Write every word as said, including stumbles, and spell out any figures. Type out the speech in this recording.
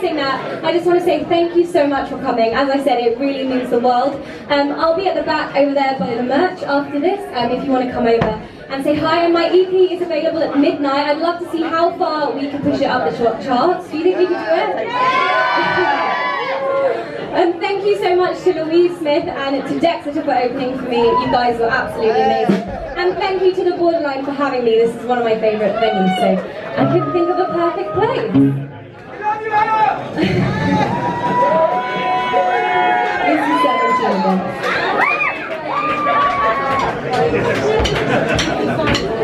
That, I just want to say thank you so much for coming. As I said, it really means the world. Um, I'll be at the back over there by the merch after this, um, if you want to come over and say hi. And my E P is available at midnight. I'd love to see how far we can push it up the charts. Do you think we can do it? And um, thank you so much to Louise Smith and to Dexter for opening for me. You guys were absolutely amazing. And thank you to the Borderline for having me. This is one of my favourite venues, so I couldn't think of a perfect place. This is seventeen again.